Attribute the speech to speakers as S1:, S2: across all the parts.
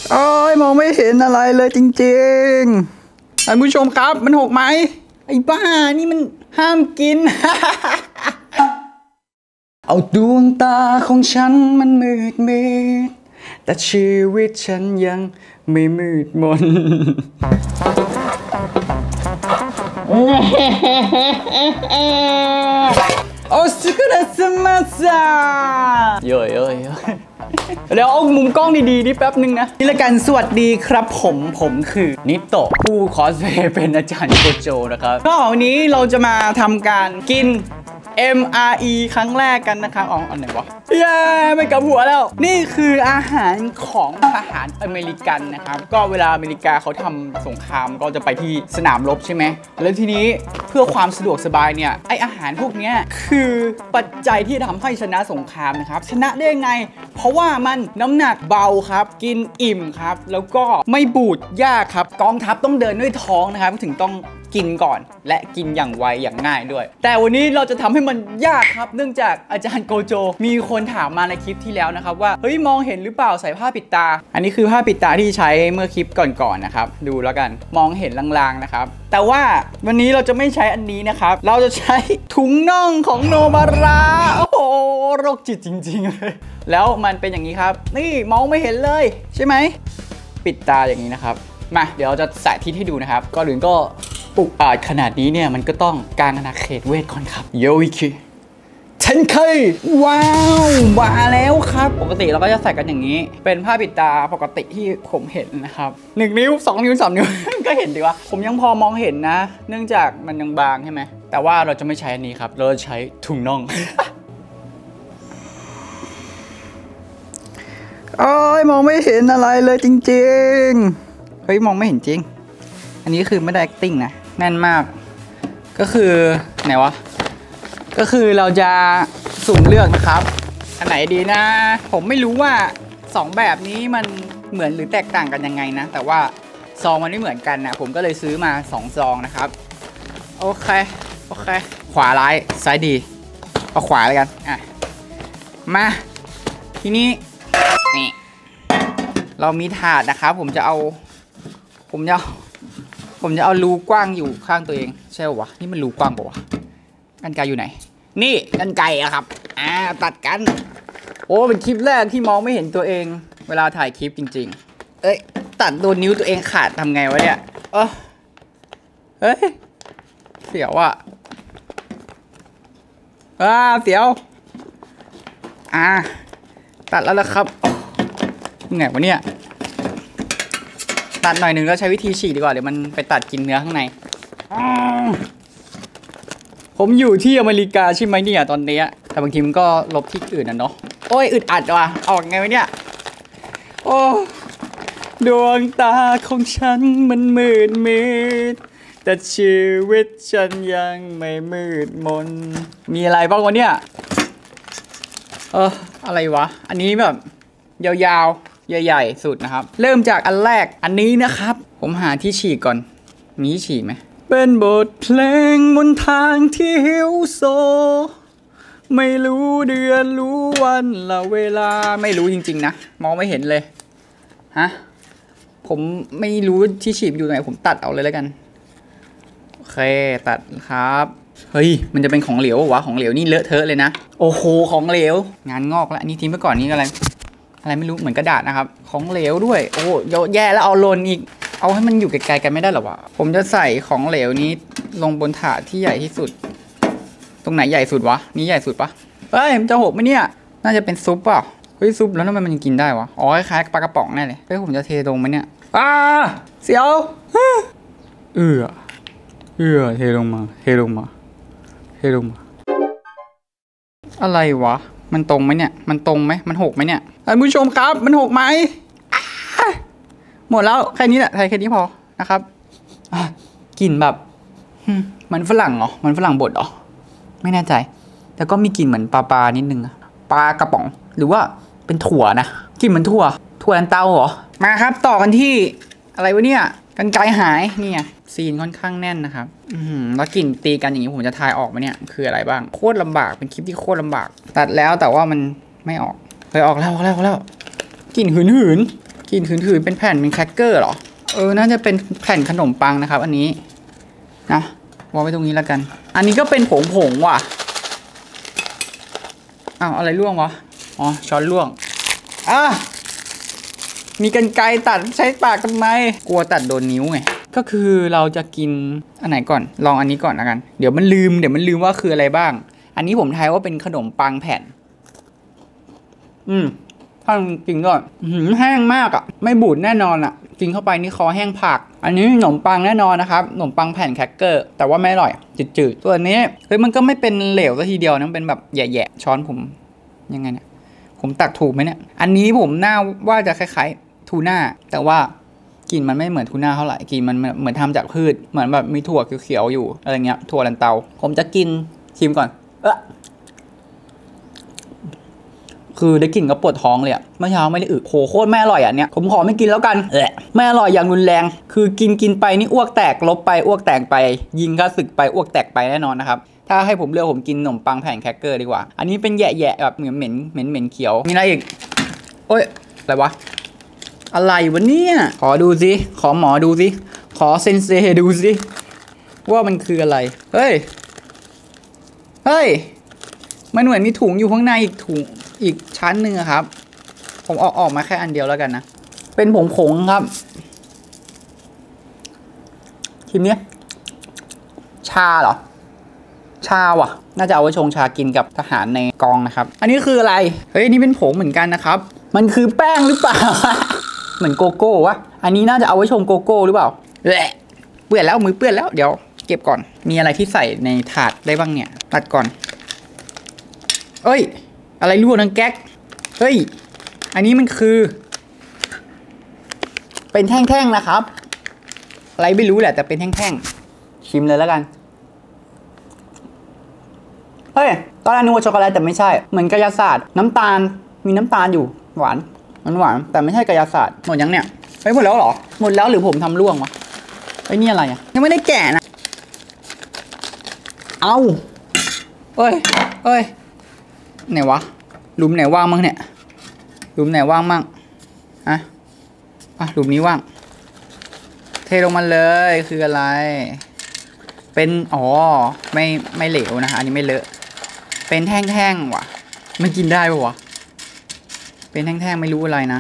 S1: โอ้ยมองไม่เห็นอะไรเลยจริงๆท่านผู้ชมครับมันหกไหมไอ้บ้านี่มันห้ามกิน เอาดวงตาของฉันมันมืดมิดแต่ชีวิตฉันยังไม่มืดมน โอ้สุดาสมาซาเยอะเดี๋ยวเอามุมกล้องดีๆนี่แป๊บนึงนะนี่ละกันสวัสดีครับผมคือนิโตะผู้คอสเพลย์เป็นอาจารย์โกโจนะครับก็วันนี้เราจะมาทำการกิน MRE ครั้งแรกกันนะคะอ๋ออันไหนวะเย้ไม่กลับหัวแล้วนี่คืออาหารของทหารอเมริกันนะครับก็เวลาอเมริกาเขาทำสงครามก็จะไปที่สนามรบใช่ไหมแล้วทีนี้เพื่อความสะดวกสบายเนี่ยไออาหารพวกนี้คือปัจจัยที่ทำให้ชนะสงครามนะครับชนะได้ยังไงเพราะว่ามันน้ำหนักเบาครับกินอิ่มครับแล้วก็ไม่บูดยากครับกองทัพต้องเดินด้วยท้องนะครับถึงต้องกินก่อนและกินอย่างไวอย่างง่ายด้วยแต่วันนี้เราจะทำให้มันยากครับเนื่องจากอาจารย์โกโจมีคนถามมาในคลิปที่แล้วนะครับว่าเฮ้ยมองเห็นหรือเปล่าใส่ผ้าปิดตาอันนี้คือผ้าปิดตาที่ใช้เมื่อคลิปก่อนๆนะครับดูแล้วกันมองเห็นลางๆนะครับแต่ว่าวันนี้เราจะไม่ใช้อันนี้นะครับเราจะใช้ถุงน่องของโนบาระโอ้โหโรคจิตจริงๆเลยแล้วมันเป็นอย่างนี้ครับนี่มองไม่เห็นเลยใช่ไหมปิดตาอย่างนี้นะครับมาเดี๋ยวเราจะสาธิตให้ดูนะครับก่อนอื่นก็อุกอาจขนาดนี้เนี่ยมันก็ต้องการอาณาเขตเวทก่อนครับโยอิคิ10K ว้าวมาแล้วครับปกติเราก็จะใส่กันอย่างนี้เป็นผ้าปิดตาปกติที่ผมเห็นนะครับ1 นิ้ว 2 นิ้ว 3 นิ้ว ก็เห็นดีว่าผมยังพอมองเห็นนะเนื่องจากมันยังบางใช่ไหมแต่ว่าเราจะไม่ใช้อันนี้ครับเราจะใช้ถุงน่อง โอ้ยมองไม่เห็นอะไรเลยจริงๆเฮ้ยมองไม่เห็นจริงอันนี้คือไม่ได้ acting นะแน่นมากก็คือไหนวะก็คือเราจะสุ่มเลือกนะครับอันไหนดีนะผมไม่รู้ว่า2แบบนี้มันเหมือนหรือแตกต่างกันยังไงนะแต่ว่าซองมันไม่เหมือนกันนะผมก็เลยซื้อมา2 ซองนะครับโอเคขวาร้ายซ้ายดีเอาขวาเลยกันอ่ะมาทีนี้นี่เรามีถาดนะครับผมจะเอารูกว้างอยู่ข้างตัวเองใช่ป่าวะนี่มันรูกว้างป่าวะกรรไกรอยู่ไหนนี่กรรไกรอะครับตัดกันโอ้เป็นคลิปแรกที่มองไม่เห็นตัวเองเวลาถ่ายคลิปจริงๆเอ้ยตัดโดนนิ้วตัวเองขาดทำไงวะเนี่ยเฮ้ยเสียวอะเสียวตัดแล้วละครับไงวะเนี่ยตัดหน่อยหนึ่งแล้วใช้วิธีฉีกดีกว่าเดี๋ยวมันไปตัดกินเนื้อข้างในผมอยู่ที่อเมริกาใช่ไหมเนี่ยตอนนี้แต่บางทีมันก็ลบที่อื่นนะเนาะโอ้ยอึดอัดว่ะออกไงวะเนี่ยโอ้ดวงตาของฉันมันมืดมิดแต่ชีวิตฉันยังไม่มืดมนมีอะไรบ้างวะเนี่ยอะไรวะอันนี้แบบยาวๆใหญ่ๆสุดนะครับเริ่มจากอันแรกอันนี้นะครับผมหาที่ฉีกก่อนมีที่ฉีกไหมเป็นบทเพลงบนทางที่หิวโซไม่รู้เดือนรู้วันละเวลาไม่รู้จริงๆนะมองไม่เห็นเลยฮะผมไม่รู้ที่ฉีกอยู่ไหนผมตัดเอาเลยแล้วกันโอเคตัดครับเฮ้ยมันจะเป็นของเหลววะของเหลวนี่เลอะเทอะเลยนะโอ้โหของเหลวงานงอกแล้วอันนี้ทิ้งไปก่อนนี่อะไรไม่รู้เหมือนกระดาษนะครับของเหลวด้วยโอ้เยอะแย่แล้วเอาโลนอีกเอาให้มันอยู่ไกลๆกันไม่ได้หรอวะผมจะใส่ของเหลวนี้ลงบนถาดที่ใหญ่ที่สุดตรงไหนใหญ่สุดวะนี่ใหญ่สุดปะเฮ้ยมันจะหกไหมเนี่ยน่าจะเป็นซุปเปล่าเฮ้ยซุปแล้วทำไมมันกินได้วะอ๋อคล้ายๆปลากระป๋องแน่เลยเฮ้ยผมจะเทลงไหมเนี่ยเสียวเทลงมาอะไรวะมันตรงไหมเนี่ยมันตรงไหมมันหกไหมเนี่ยท่านผู้ชมครับมันหกไหมหมดแล้วแค่นี้แหละแค่นี้พอนะครับกลิ่นแบบมันฝรั่งเหรอมันฝรั่งบดเหรอไม่แน่ใจแต่ก็มีกลิ่นเหมือนปลานิดนึงปลากระป๋องหรือว่าเป็นถั่วนะกลิ่นเหมือนถั่วลันเตาเหรอมาครับต่อกันที่อะไรวะเนี่ยกรรไกรหายนี่ไงซีนค่อนข้างแน่นนะครับแล้วกลิ่นตีกันอย่างนี้ผมจะทายออกไหมเนี่ยคืออะไรบ้างโคตรลำบากเป็นคลิปที่โคตรลำบากตัดแล้วแต่ว่ามันไม่ออกเลยออกแล้วกลิ่นหืนกินถืนๆเป็นแผ่นเป็นแครกเกอร์เหรอน่าจะเป็นแผ่นขนมปังนะครับอันนี้นะวางไว้ตรงนี้แล้วกันอันนี้ก็เป็นผงว่ะอ้าวอะไรร่วงวะอ๋อช้อนร่วงมีกรรไกรตัดใช้ปากทำไมกลัวตัดโดนนิ้วไงก็คือเราจะกินอันไหนก่อนลองอันนี้ก่อนแล้วกันเดี๋ยวมันลืมว่าคืออะไรบ้างอันนี้ผมทายว่าเป็นขนมปังแผ่นถ้ากินก่อนแห้งมากอ่ะไม่บูดแน่นอนอ่ะกินเข้าไปนี่คอแห้งผักอันนี้ขนมปังแน่นอนนะครับขนมปังแผ่นแครกเกอร์แต่ว่าไม่อร่อยจืดๆส่วนนี้มันก็ไม่เป็นเหลวซะทีเดียวนะเป็นแบบแย่ๆช้อนผมยังไงเนี่ยผมตักถูกไหมเนี่ยอันนี้ผมน่าว่าจะคล้ายๆทูน่าแต่ว่ากลิ่นมันไม่เหมือนทูน่าเท่าไหร่กลิ่นมันเหมือนทำจากพืชเหมือนแบบมีถั่วเขียวๆอยู่อะไรเงี้ยถั่วลันเตาผมจะกินชิมก่อนคือได้กลิ่นก็ปวดท้องเลยอะเมื่อเช้าไม่ได้โคตรไม่อร่อยอ่ะเนี่ยผมขอไม่กินแล้วกันไม่อร่อยอย่างรุนแรงคือกินไปนี่อ้วกแตกลบไปอ้วกแตกไปยิงข้าศึกไปอ้วกแตกไปแน่นอนนะครับถ้าให้ผมเลือกผมกินขนมปังแผ่นแครกเกอร์ดีกว่าอันนี้เป็นแย่ๆแบบเหม็นเขียวมีอะไรอีกโอ้ยอะไรวะอะไรวะเนี่ยขอดูสิขอหมอดูสิขอเซนเซดูสิว่ามันคืออะไรเฮ้ยมันเหมือนมีถุงอยู่ข้างในอีกชั้นหนึ่งครับผมออกมาแค่อันเดียวแล้วกันนะเป็นผงครับทีนี้ชาเหรอชาว่ะน่าจะเอาไว้ชงชากินกับทหารในกองนะครับอันนี้คืออะไรนี่เป็นผงเหมือนกันนะครับมันคือแป้งหรือเปล่า เหมือนโกโก้วะอันนี้น่าจะเอาไว้ชงโกโก้หรือเปล่าเปื้อนแล้วมือเปื้อนแล้วเดี๋ยวเก็บก่อนมีอะไรที่ใส่ในถาดได้บ้างเนี่ยตัดก่อนอะไรรั่วนังแก๊กอันนี้มันคือเป็นแท่งๆนะครับอะไรไม่รู้แหละแต่เป็นแท่งๆชิมเลยแล้วกันตอนแรกนึกว่าช็อกโกแลตแต่ไม่ใช่เหมือนกายศาสตร์น้ำตาลมีน้ำตาลอยู่หวานแต่ไม่ใช่กายศาสตร์หมดยังเนี่ยหมดแล้วเหรอหมดแล้วหรือผมทำร่วงวะนี่อะไรอ่ะยังไม่ได้แกะนะเอาไหนวะหลุมไหนว่างมั่งเนี่ยหลุมไหนว่างมั่งหลุมนี้ว่างเทลงมาเลยคืออะไรเป็นไม่เหลวนะฮะอันนี้ไม่เลอะเป็นแท่งๆว่ะไม่กินได้ปะวะเป็นแท่งๆไม่รู้อะไรนะ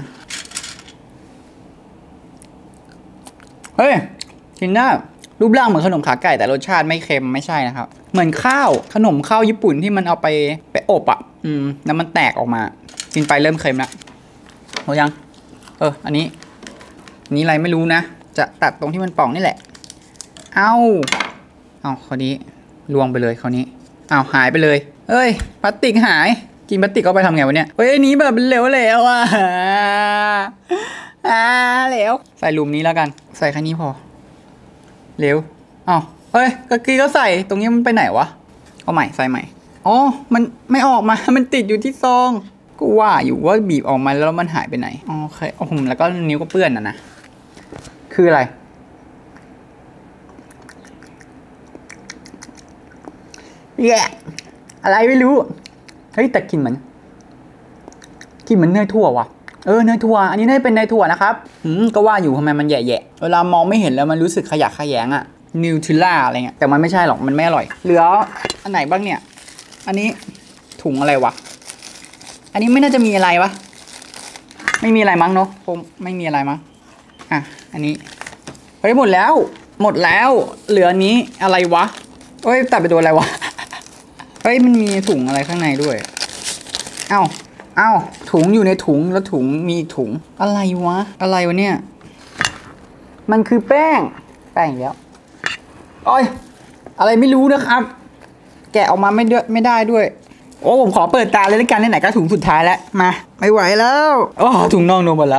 S1: กินได้รูปร่างเหมือนขนมขาไก่แต่รสชาติไม่เค็มไม่ใช่นะครับเหมือนข้าวขนมข้าวญี่ปุ่นที่มันเอาไปอบอ่ะแล้วมันแตกออกมากินไปเริ่มเค็มละหมดยังอันนี้อะไรไม่รู้นะจะตัดตรงที่มันป่องนี่แหละเอาคราวนี้ลวงไปเลยคราวนี้หายไปเลยพลาสติกหายกินพลาสติกเอาไปทำไงวะเนี่ยอันนี้แบบเหลวอ่ะเหลวใส่หลุมนี้แล้วกันใส่แค่นี้พอเหลวกะกี้ก็ใส่ตรงนี้มันไปไหนวะเอาใหม่ใส่ใหม่มันไม่ออกมามันติดอยู่ที่ซองก็ว่าอยู่ว่าบีบออกมาแล้วมันหายไปไหนโอเคแล้วก็นิ้วก็เปื้อนนะคืออะไรอะไรไม่รู้แต่กลิ่นเหมือนเนยถั่วว่ะเนยถั่วอันนี้น่าจะเป็นเนยถั่วนะครับก็ว่าอยู่ทำไมมันแย่ๆเวลามองไม่เห็นแล้วมันรู้สึกขยะแขยงอะนิวทริลล่าอะไรเงี้ยแต่มันไม่ใช่หรอกมันไม่อร่อยเหลืออันไหนบ้างเนี่ยอันนี้ถุงอะไรวะอันนี้ไม่น่าจะมีอะไรวะไม่มีอะไรมั้งเนาะคงไม่มีอะไรมั้งอันนี้หมดแล้วเหลือนี้อะไรวะตัดไปโดนอะไรวะมันมีถุงอะไรข้างในด้วยถุงอยู่ในถุงแล้วถุงมีถุงอะไรวะเนี่ยมันคือแป้งแล้วอะไรไม่รู้นะครับแกะออกมาไม่ได้ด้วยผมขอเปิดตาเลยแล้วกันไหนๆก็ถุงสุดท้ายแล้วมาไม่ไหวแล้วถุงน่องโดนหมดแล้ว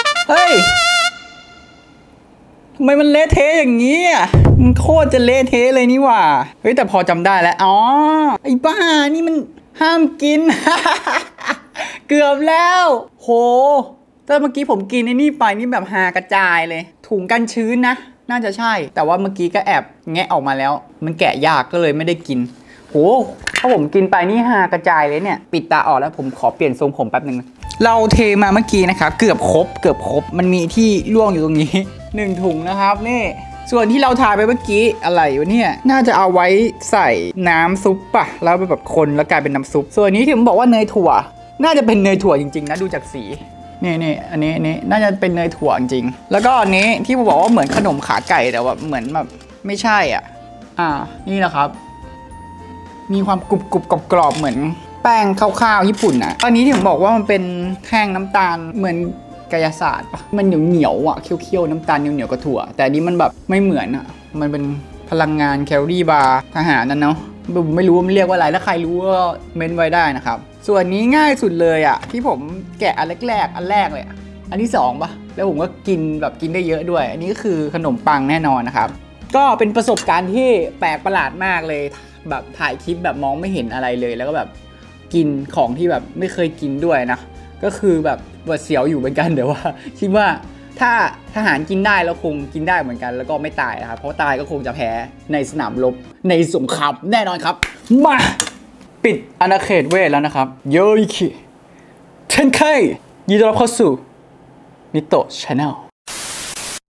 S1: ทำไมมันเละเทะอย่างนี้มันโคตรจะเละเทะเลยนี่หว่าแต่พอจำได้แล้วไอ้บ้านี่มันห้ามกิน เกือบแล้วโหแต่เมื่อกี้ผมกินไอ้นี่ไปนี่แบบหากระจายเลยถุงกันชื้นนะน่าจะใช่แต่ว่าเมื่อกี้ก็แอบแงะออกมาแล้วมันแกะยากก็เลยไม่ได้กินโหถ้าผมกินไปนี่หากระจายเลยเนี่ยปิดตาออกแล้วผมขอเปลี่ยนทรงผมแป๊บนึงเราเทมาเมื่อกี้นะครับเกือบครบมันมีที่ร่วงอยู่ตรงนี้1ถุงนะครับนี่ส่วนที่เราทาไปเมื่อกี้อะไรวะเนี่ยน่าจะเอาไว้ใส่น้ำซุปป่ะแล้วแบบคนแล้วกลายเป็นน้ำซุปส่วนนี้ที่ผมบอกว่าเนยถั่วน่าจะเป็นเนยถั่วจริงๆนะดูจากสีนี่อันนี้น่าจะเป็นเนยถั่วจริงๆแล้วก็อันนี้ที่ผมบอกว่าเหมือนขนมขาไก่แต่ว่าเหมือนแบบไม่ใช่อ่ะนี่นะครับมีความกรุบกรอบเหมือนแป้งข้าวๆญี่ปุ่นอ่ะอันนี้ที่ผมบอกว่ามันเป็นแท่งน้ำตาลเหมือนกายศาสตร์ปะมันเหนียวอ่ะเคี้ยวน้ำตาลเหนียวกับถั่วแต่อันนี้มันแบบไม่เหมือนอ่ะมันเป็นพลังงานแคลอรี่บาร์ทหารนั่นเนาะไม่รู้ว่ามันเรียกว่าอะไรถ้าใครรู้ก็เมนไว้ได้นะครับส่วนนี้ง่ายสุดเลยอ่ะที่ผมแกะอันแรกเลยอันที่2ป่ะแล้วผมก็กินได้เยอะด้วยอันนี้ก็คือขนมปังแน่นอนนะครับก็เป็นประสบการณ์ที่แปลกประหลาดมากเลยแบบถ่ายคลิปแบบมองไม่เห็นอะไรเลยแล้วก็แบบกินของที่แบบไม่เคยกินด้วยนะก็คือแบบหวาดเสียวอยู่เหมือนกันเดี๋ยวว่าคิดว่าถ้าทหารกินได้แล้วคงกินได้เหมือนกันแล้วก็ไม่ตายนะครับเพราะตายก็คงจะแพ้ในสนามรบในสงครามแน่นอนครับมาปิดอาณาเขตเวทแล้วนะครับโยอิคิ10K ยินดีต้อนรับเข้าสู่นิโตะ Channel